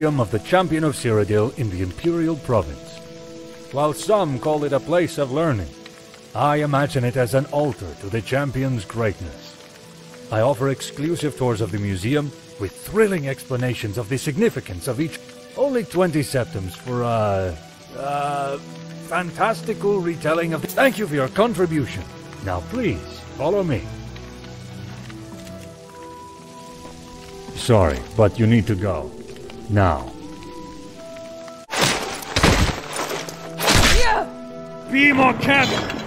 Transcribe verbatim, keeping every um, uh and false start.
of the Champion of Cyrodiil in the Imperial Province. While some call it a place of learning, I imagine it as an altar to the Champion's greatness. I offer exclusive tours of the museum with thrilling explanations of the significance of each. Only twenty septims for a... uh... fantastical retelling of the... Thank you for your contribution. Now please, follow me. Sorry, but you need to go. Now. Yeah. Be more careful!